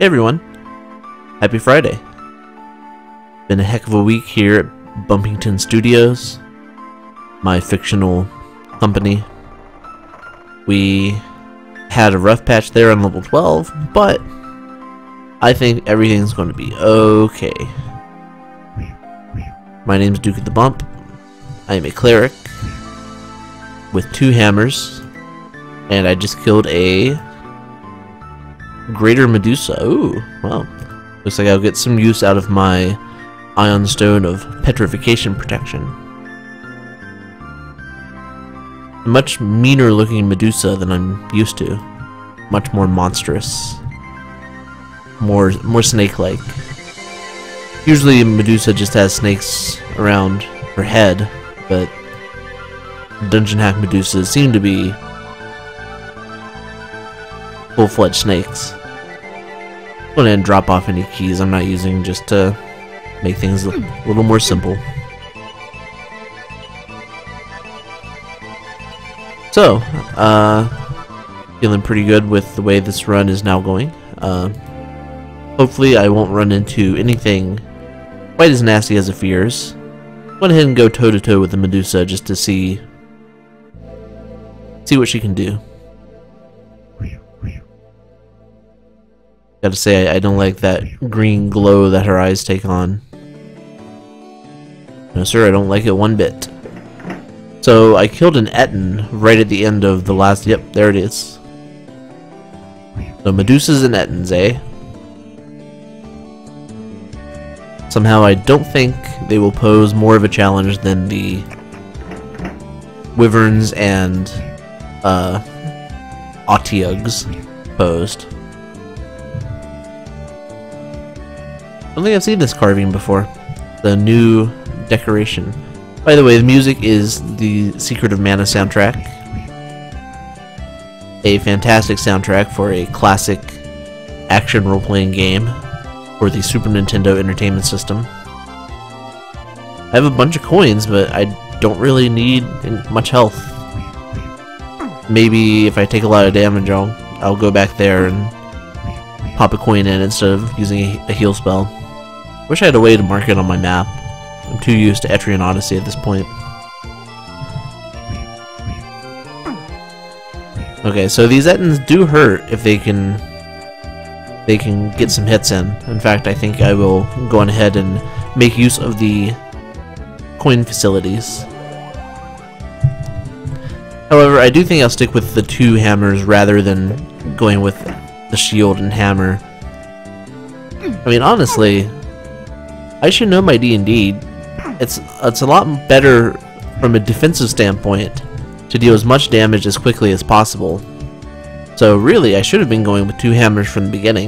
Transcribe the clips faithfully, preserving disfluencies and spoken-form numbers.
Hey everyone, happy Friday. Been a heck of a week here at Bumpington Studios, my fictional company. We had a rough patch there on level twelve, but I think everything's going to be okay. My name's Duke of the Bump. I am a cleric with two hammers, and I just killed a Greater Medusa. Ooh, well, looks like I'll get some use out of my Ion Stone of Petrification Protection. A much meaner looking Medusa than I'm used to. Much more monstrous. More, more snake-like. Usually Medusa just has snakes around her head, but Dungeon Hack Medusas seem to be full-fledged snakes. Go ahead and drop off any keys I'm not using just to make things a little more simple. So, uh, feeling pretty good with the way this run is now going. Uh, hopefully I won't run into anything quite as nasty as it fears. Go ahead and go toe-to-toe with the Medusa just to see, see what she can do. Gotta say, I don't like that green glow that her eyes take on. No sir, I don't like it one bit. So, I killed an Etten right at the end of the last... Yep, there it is. So, Medusas and Ettens, eh? Somehow, I don't think they will pose more of a challenge than the Wyverns and uh, Otyughs posed. I don't think I've seen this carving before. The new decoration. By the way, the music is the Secret of Mana soundtrack. A fantastic soundtrack for a classic action role-playing game for the Super Nintendo Entertainment System. I have a bunch of coins, but I don't really need much health. Maybe if I take a lot of damage, I'll, I'll go back there and pop a coin in instead of using a, a heal spell. Wish I had a way to mark it on my map. I'm too used to Etrian Odyssey at this point. Okay, so these Ettins do hurt if they can they can get some hits in. In fact, I think I will go on ahead and make use of the coin facilities. However, I do think I'll stick with the two hammers rather than going with the shield and hammer. I mean, honestly, I should know my D and D. It's it's a lot better from a defensive standpoint to deal as much damage as quickly as possible. So really, I should have been going with two hammers from the beginning.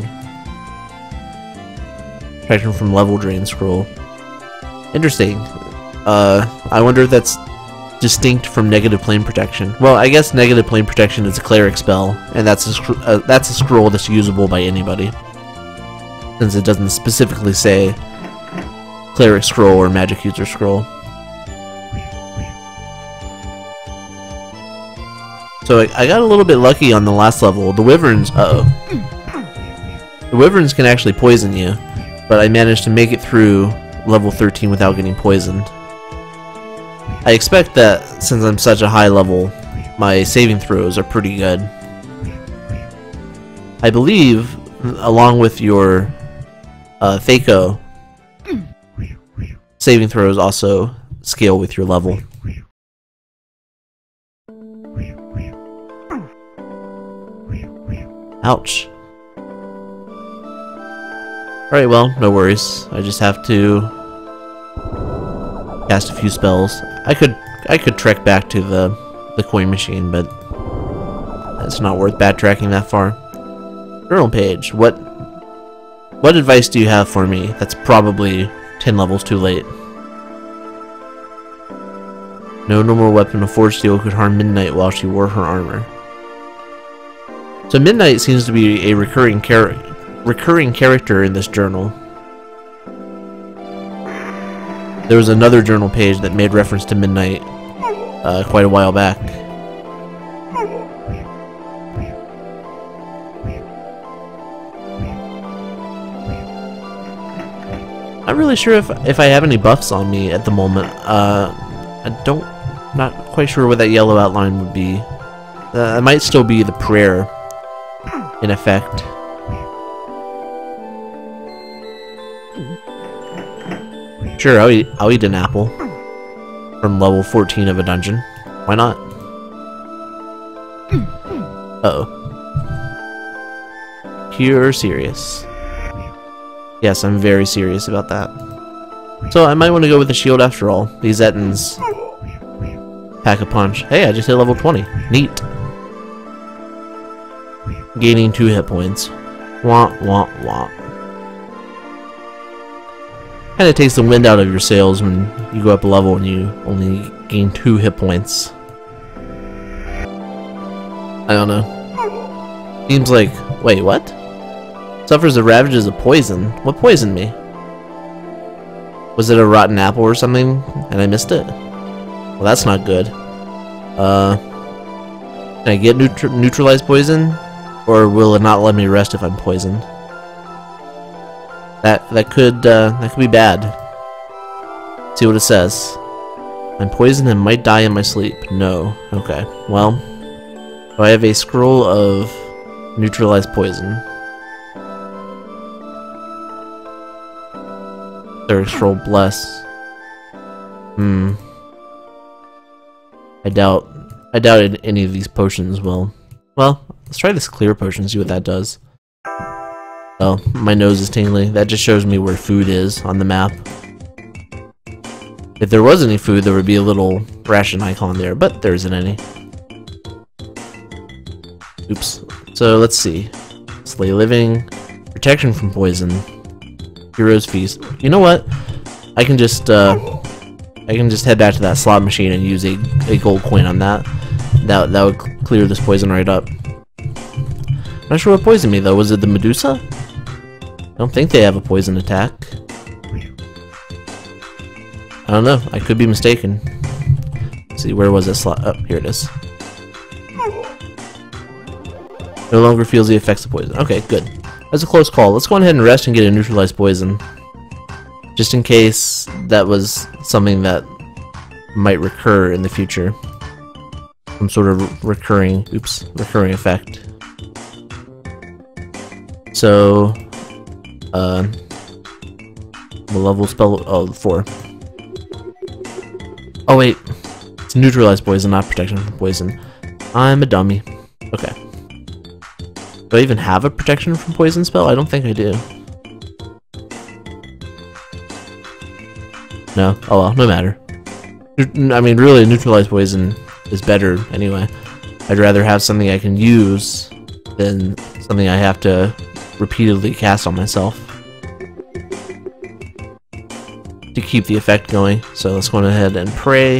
Protection from level drain scroll. Interesting. Uh, I wonder if that's distinct from negative plane protection. Well, I guess negative plane protection is a cleric spell, and that's a uh, that's a scroll that's usable by anybody, since it doesn't specifically say Cleric Scroll or Magic User Scroll. So I, I got a little bit lucky on the last level. The Wyverns, uh oh. The Wyverns can actually poison you, but I managed to make it through level thirteen without getting poisoned. I expect that since I'm such a high level, my saving throws are pretty good. I believe, along with your uh, Thaco, saving throws also scale with your level. Ouch. Alright, well, no worries. I just have to cast a few spells. I could I could trek back to the, the coin machine, but it's not worth backtracking that far. Journal page. What what advice do you have for me? That's probably ten levels too late. No normal weapon of forged steel could harm Midnight while she wore her armor. So Midnight seems to be a recurring char recurring character in this journal. There was another journal page that made reference to Midnight uh, quite a while back. Not really sure if if I have any buffs on me at the moment. Uh, I don't, not quite sure what that yellow outline would be. Uh, it might still be the prayer, in effect. Sure, I'll eat, I'll eat an apple from level fourteen of a dungeon. Why not? Uh-oh. Pure serious. Yes, I'm very serious about that. So I might want to go with the shield after all. These Ettins pack a punch. Hey, I just hit level twenty. Neat. Gaining two hit points. Wah, wah, wah. Kinda takes the wind out of your sails when you go up a level and you only gain two hit points. I don't know. Seems like... Wait, what? Suffers the ravages of poison. What poisoned me? Was it a rotten apple or something and I missed it? Well, that's not good. Uh, can I get neutr neutralized poison? Or will it not let me rest if I'm poisoned? That that could uh, that could be bad. See what it says. I'm poisoned and might die in my sleep. No. Okay. Well, do I have a scroll of neutralized poison? Third scroll, bless. Hmm. I doubt. I doubted any of these potions will. Well, let's try this clear potion. See what that does. Oh, my nose is tingling. That just shows me where food is on the map. If there was any food, there would be a little ration icon there, but there isn't any. Oops. So let's see. Slay living, protection from poison, hero's feast. You know what? I can just uh, I can just head back to that slot machine and use a a gold coin on that. That that would clear this poison right up. Not sure what poisoned me though. Was it the Medusa? I don't think they have a poison attack. I don't know. I could be mistaken. Let's see, where was that slot? Oh, here it is. No longer feels the effects of poison. Okay, good. That's a close call. Let's go ahead and rest and get a neutralized poison. Just in case that was something that might recur in the future. Some sort of recurring, oops, recurring effect. So, uh, the level spell, oh, four. Oh wait, it's neutralized poison, not protection from poison. I'm a dummy. Okay. Do I even have a protection from poison spell? I don't think I do. No? Oh well, no matter. I mean, really, neutralized poison is better anyway. I'd rather have something I can use than something I have to repeatedly cast on myself to keep the effect going. So let's go ahead and pray.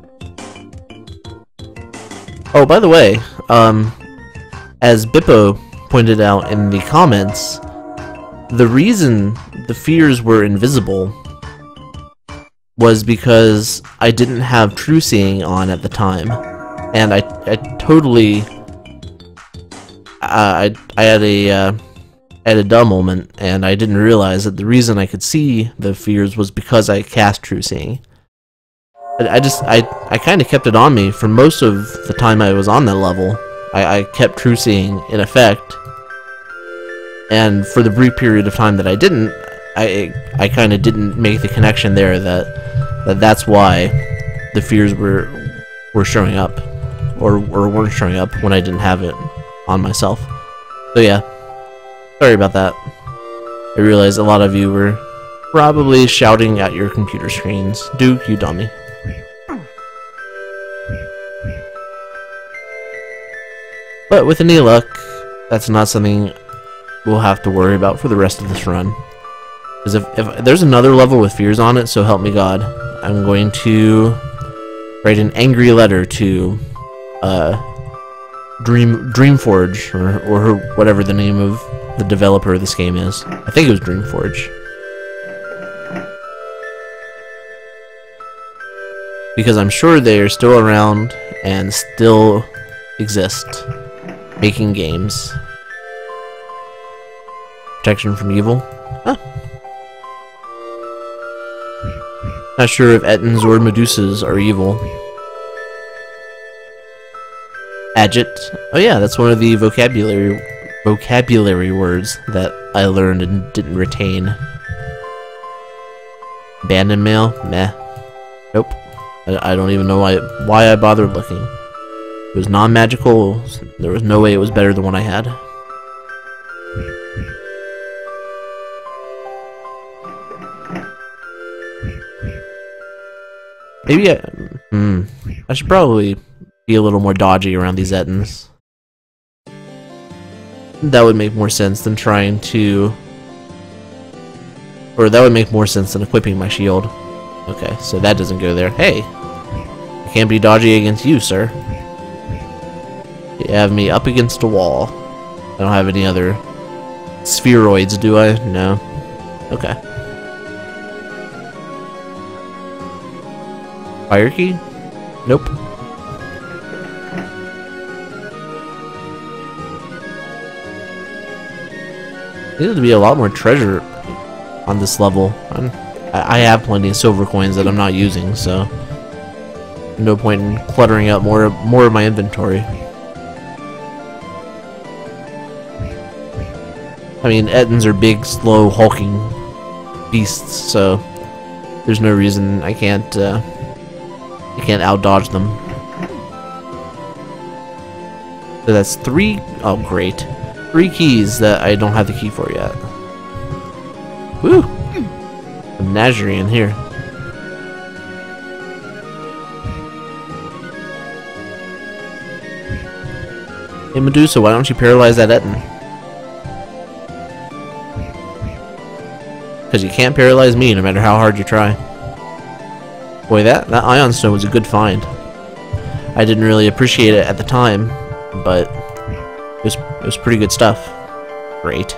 Oh, by the way, um, as Bippo pointed out in the comments, the reason the fears were invisible was because I didn't have True Seeing on at the time, and I, I totally, uh, I, I had a, uh, I had a dumb moment, and I didn't realize that the reason I could see the fears was because I cast True Seeing. I, I just, I, I kind of kept it on me for most of the time I was on that level. I, I kept True Seeing in effect, and for the brief period of time that I didn't, I, I kind of didn't make the connection there that, that that's why the fears were, were showing up, or, or weren't showing up when I didn't have it on myself. So yeah. Sorry about that. I realize a lot of you were probably shouting at your computer screens. Duke, you dummy. But with any luck, that's not something we'll have to worry about for the rest of this run. Because if, if there's another level with fears on it, so help me God, I'm going to write an angry letter to uh, Dream Dreamforge, or, or whatever the name of the developer of this game is. I think it was Dreamforge. Because I'm sure they are still around and still exist, making games. Protection from evil? Huh. Not sure if Ettins or Medusas are evil. Agit. Oh yeah, that's one of the vocabulary vocabulary words that I learned and didn't retain. Abandoned mail? Meh. Nope. I, I don't even know why why I bothered looking. It was non-magical. There was no way it was better than what I had. Maybe I... Hmm. I should probably be a little more dodgy around these Ettins. That would make more sense than trying to... Or that would make more sense than equipping my shield. Okay, so that doesn't go there. Hey! I can't be dodgy against you, sir. You have me up against a wall. I don't have any other spheroids, do I? No. Okay. Fire key? Nope. Needs to be a lot more treasure on this level. I'm, I have plenty of silver coins that I'm not using, so no point in cluttering up more more of my inventory. I mean, Ettins are big, slow, hulking beasts, so there's no reason I can't uh, I can't out-dodge them. So that's three. Oh, great. Three keys that I don't have the key for yet. Woo! A menagerie in here. Hey Medusa, why don't you paralyze that Ettin? Because you can't paralyze me no matter how hard you try. Boy, that, that Ion Stone was a good find. I didn't really appreciate it at the time, but it was, it was pretty good stuff. Great.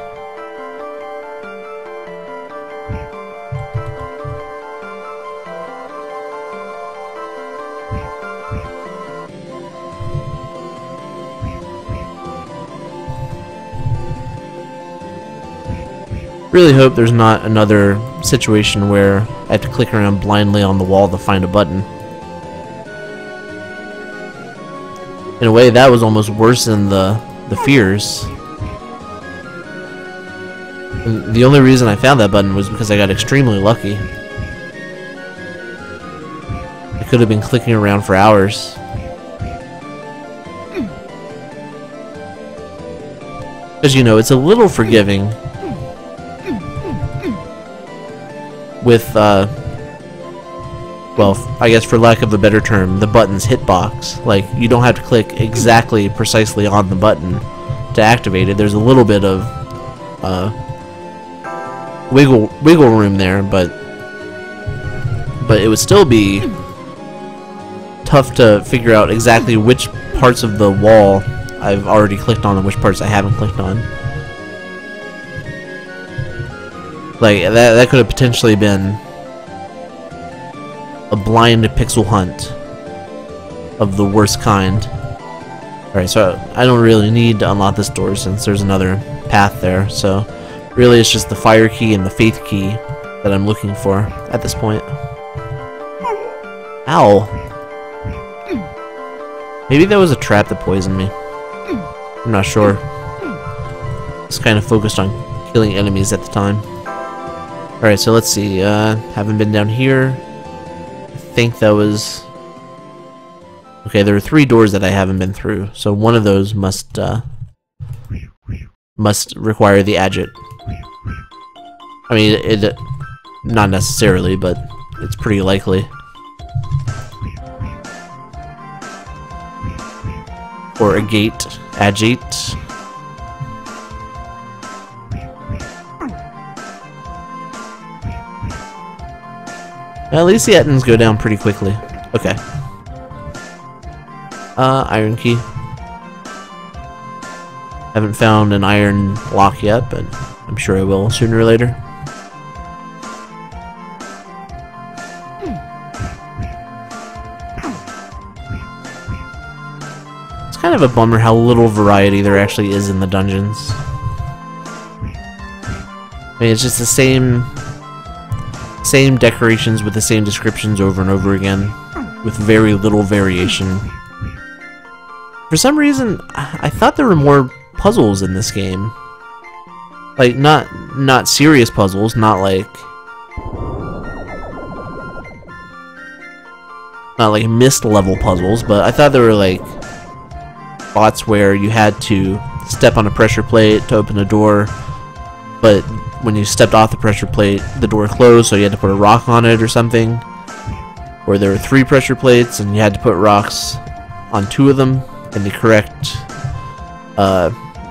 Really hope there's not another situation where I have to click around blindly on the wall to find a button. In a way, that was almost worse than the, the fears. And the only reason I found that button was because I got extremely lucky. I could have been clicking around for hours. Because, you know, it's a little forgiving with, uh, well, I guess for lack of a better term, the button's hitbox. Like, you don't have to click exactly, precisely on the button to activate it. There's a little bit of, uh, wiggle, wiggle room there, but, but it would still be tough to figure out exactly which parts of the wall I've already clicked on and which parts I haven't clicked on. Like, that, that could have potentially been a blind pixel hunt of the worst kind. Alright, so I don't really need to unlock this door since there's another path there, so really it's just the fire key and the faith key that I'm looking for at this point. Ow! Maybe that was a trap that poisoned me. I'm not sure. Just kind of focused on killing enemies at the time. Alright, so let's see. Uh, haven't been down here. I think that was... Okay, there are three doors that I haven't been through, so one of those must, uh... must require the Agit. I mean, it... it not necessarily, but it's pretty likely. Or a gate. Agate. At least the Ettins go down pretty quickly. Okay. Uh, iron key. Haven't found an iron lock yet, but I'm sure I will sooner or later. It's kind of a bummer how little variety there actually is in the dungeons. I mean, it's just the same... same decorations with the same descriptions over and over again, with very little variation. For some reason, I thought there were more puzzles in this game. Like, not not serious puzzles, not like not like mist level puzzles, but I thought there were like spots where you had to step on a pressure plate to open a door, but when you stepped off the pressure plate, the door closed, so you had to put a rock on it or something. Or there were three pressure plates, and you had to put rocks on two of them in the correct uh,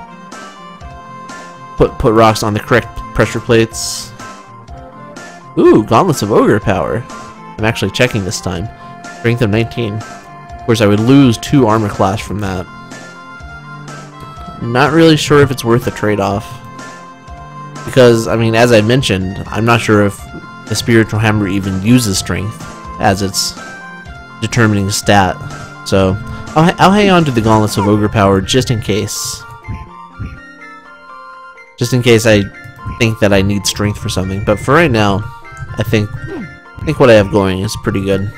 put put rocks on the correct pressure plates. Ooh, Gauntlets of Ogre power. I'm actually checking this time. Strength of nineteen. Of course, I would lose two armor class from that. Not really sure if it's worth the trade-off. Because, I mean, as I mentioned, I'm not sure if the Spiritual Hammer even uses strength as its determining stat. So, I'll, I'll hang on to the Gauntlets of Ogre power just in case. Just in case I think that I need strength for something. But for right now, I think, I think what I have going is pretty good.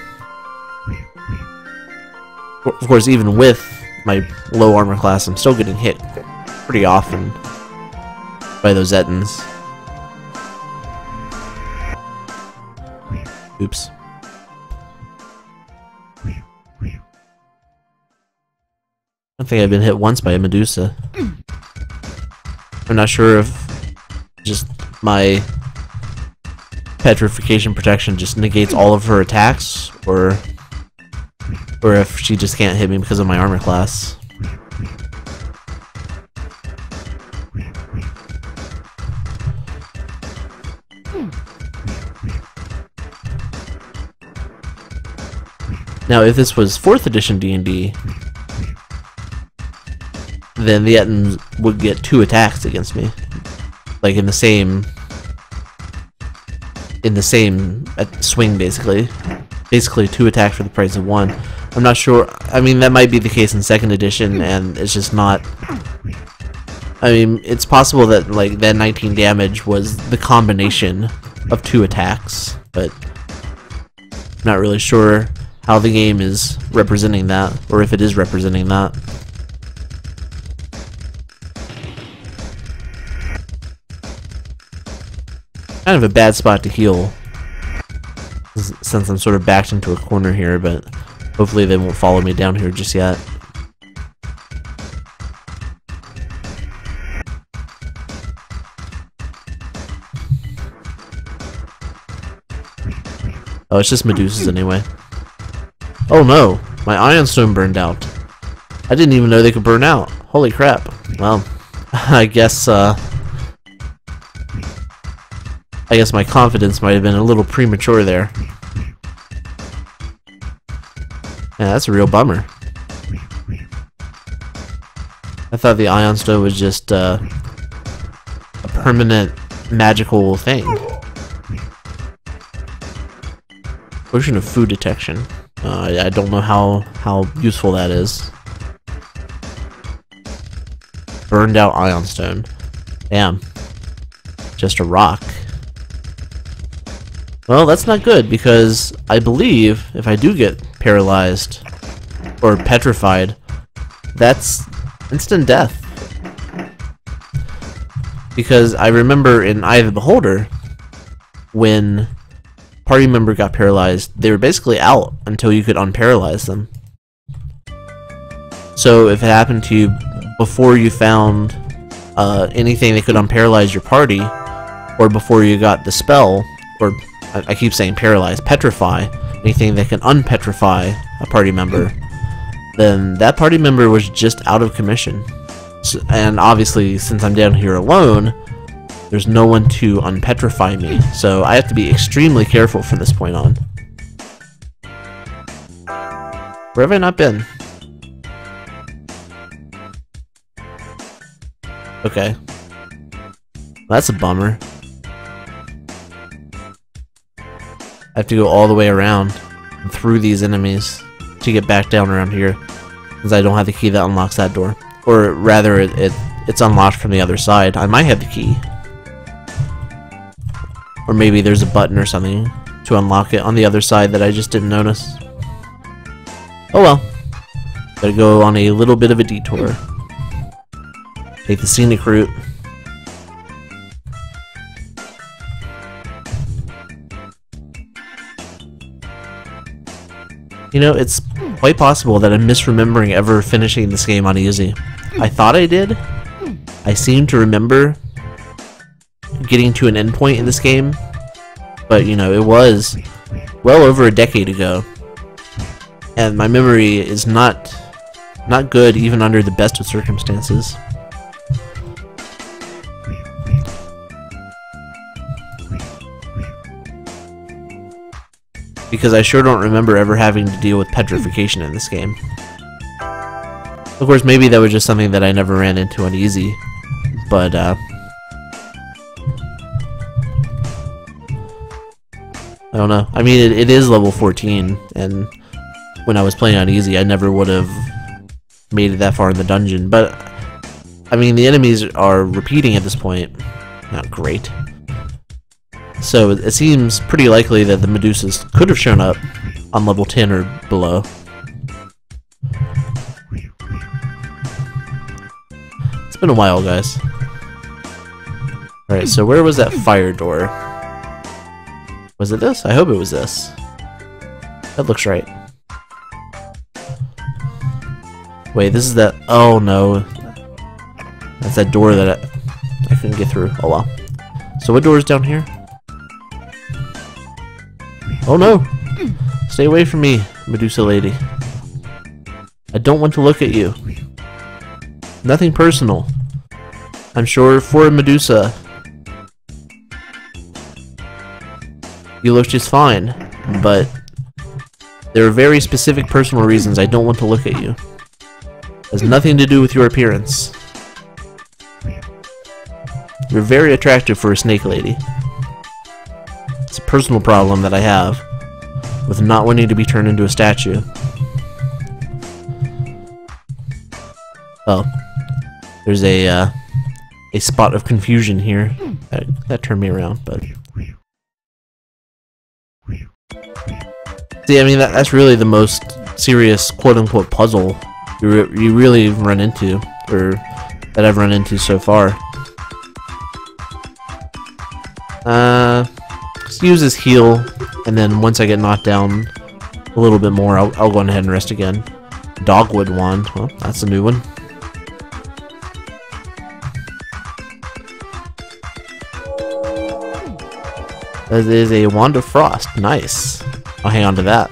Of course, even with my low armor class, I'm still getting hit pretty often by those Ettins. Oops. I think I've been hit once by a Medusa. I'm not sure if just my petrification protection just negates all of her attacks, or or if she just can't hit me because of my armor class. Now, if this was fourth edition D and D, then the Ettins would get two attacks against me, like in the same, in the same swing, basically. Basically, two attacks for the price of one. I'm not sure. I mean, that might be the case in second edition, and it's just not. I mean, it's possible that like that nineteen damage was the combination of two attacks, but I'm not really sure how the game is representing that, or if it is representing that. Kind of a bad spot to heal, since I'm sort of backed into a corner here, but hopefully they won't follow me down here just yet. Oh, it's just Medusas anyway. Oh no, my Ion Stone burned out. I didn't even know they could burn out. Holy crap. Well, I guess, uh... I guess my confidence might have been a little premature there. Yeah, that's a real bummer. I thought the Ion Stone was just, uh... a permanent magical thing. Potion of food detection. Uh, I don't know how, how useful that is. Burned out Ion Stone. Damn. Just a rock. Well, that's not good, because I believe if I do get paralyzed or petrified, that's instant death. Because I remember in Eye of the Beholder, when party member got paralyzed, they were basically out until you could unparalyze them. So if it happened to you before you found uh, anything that could unparalyze your party, or before you got the spell, or I, I keep saying paralyze, petrify, anything that can unpetrify a party member, then that party member was just out of commission. So, and obviously, since I'm down here alone, there's no one to unpetrify me, so I have to be extremely careful from this point on. Where have I not been? Okay. Well, that's a bummer. I have to go all the way around and through these enemies to get back down around here, since I don't have the key that unlocks that door. Or rather, it, it it's unlocked from the other side. I might have the key. Or Or maybe there's a button or something to unlock it on the other side that I just didn't notice. Oh well. Gotta go on a little bit of a detour. Take the scenic route. You know, it's quite possible that I'm misremembering ever finishing this game on easy. I thought I did. I seem to remember getting to an endpoint in this game, but you know, it was well over a decade ago, and my memory is not not good even under the best of circumstances. Because I sure don't remember ever having to deal with petrification in this game. Of course, maybe that was just something that I never ran into on easy, but uh, I don't know. I mean, it, it is level fourteen, and when I was playing on easy, I never would have made it that far in the dungeon, but I mean, the enemies are repeating at this point. Not great. So it seems pretty likely that the Medusas could have shown up on level ten or below. It's been a while, guys. Alright, so where was that fire door? Was it this? I hope it was this. That looks right. Wait, this is that... Oh no. That's that door that I, I couldn't get through. Oh well. So what door is down here? Oh no! Stay away from me, Medusa lady. I don't want to look at you. Nothing personal. I'm sure for Medusa, you look just fine, but there are very specific personal reasons I don't want to look at you. It has nothing to do with your appearance. You're very attractive for a snake lady. It's a personal problem that I have with not wanting to be turned into a statue. Oh, there's a uh, a spot of confusion here. That, that turned me around, but see, I mean that, that's really the most serious quote-unquote puzzle you re you really run into, or that I've run into so far. Uh. Use this heal, and then once I get knocked down a little bit more, I'll, I'll go ahead and rest again. Dogwood wand, well, that's a new one. That is a wand of frost, nice. I'll hang on to that.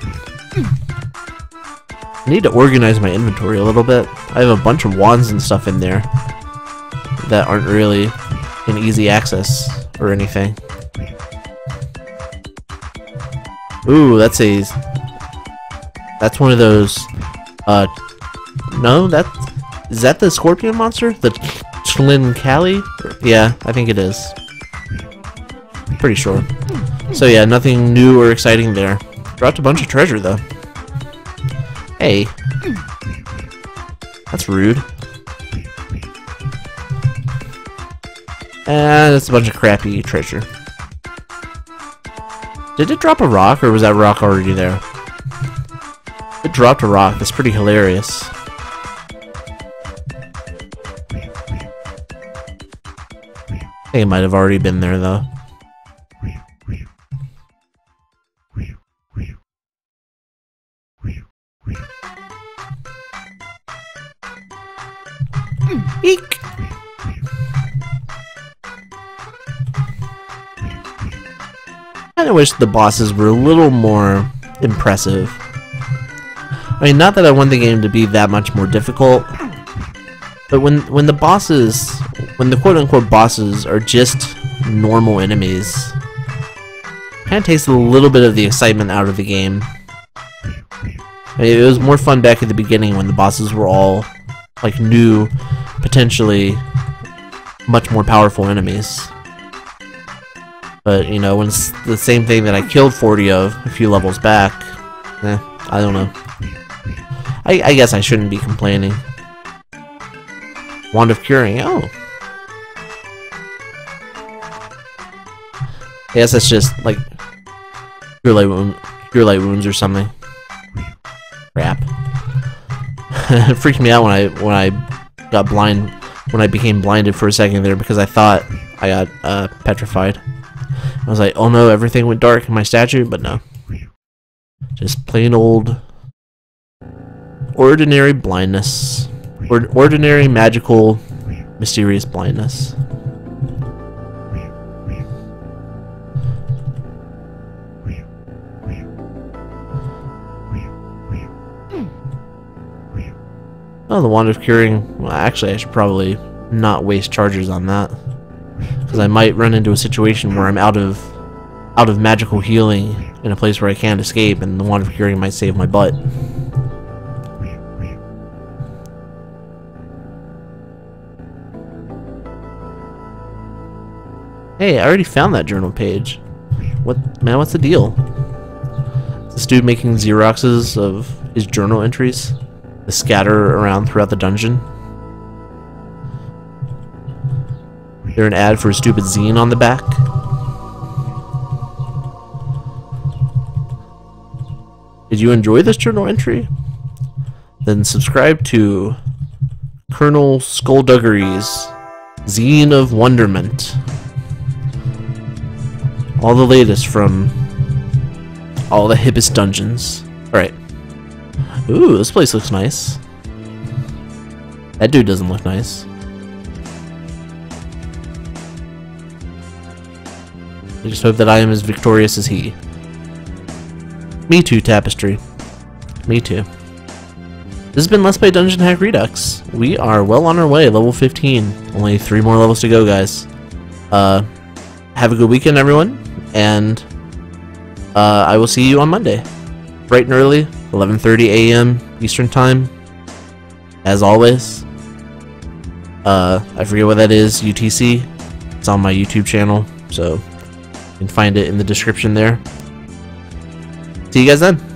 I need to organize my inventory a little bit. I have a bunch of wands and stuff in there that aren't really in easy access or anything. Ooh, that's a... That's one of those... Uh... No, that... Is that the scorpion monster? The Tlinkali? Yeah, I think it is. Pretty sure. So yeah, nothing new or exciting there. Dropped a bunch of treasure, though. Hey. That's rude. And it's a bunch of crappy treasure. Did it drop a rock, or was that rock already there? It dropped a rock. That's pretty hilarious. I think it might have already been there, though. Eek! I kinda wish the bosses were a little more impressive. I mean, not that I want the game to be that much more difficult, but when when the bosses, when the quote-unquote bosses are just normal enemies, it kinda takes a little bit of the excitement out of the game. I mean, it was more fun back at the beginning when the bosses were all like new, potentially much more powerful enemies. But, you know, when it's the same thing that I killed forty of a few levels back, eh, I don't know. I, I guess I shouldn't be complaining. Wand of Curing, oh. I guess that's just like cure light wound, cure light wounds or something. Crap. It freaked me out when I when I got blind when I became blinded for a second there because I thought I got uh, petrified. I was like, oh no, everything went dark in my statue, but no. Just plain old ordinary blindness. Or ordinary, magical, mysterious blindness. Oh, the Wand of Curing. Well, actually, I should probably not waste charges on that, because I might run into a situation where I'm out of out of magical healing in a place where I can't escape, and the Wand of Curing might save my butt. Hey, I already found that journal page. What, man? What's the deal? Is this dude making Xeroxes of his journal entries to scatter around throughout the dungeon? Is there an ad for a stupid zine on the back? Did you enjoy this journal entry? Then subscribe to Colonel Skullduggery's Zine of Wonderment. All the latest from all the hippest dungeons. Alright. Ooh, this place looks nice. That dude doesn't look nice. I just hope that I am as victorious as he. Me too, Tapestry. Me too. This has been Let's Play Dungeon Hack Redux. We are well on our way, level fifteen. Only three more levels to go, guys. Uh, have a good weekend, everyone. And uh, I will see you on Monday, bright and early, eleven thirty A M Eastern Time, as always. Uh, I forget what that is, U T C. It's on my YouTube channel, so you can find it in the description there. See you guys then.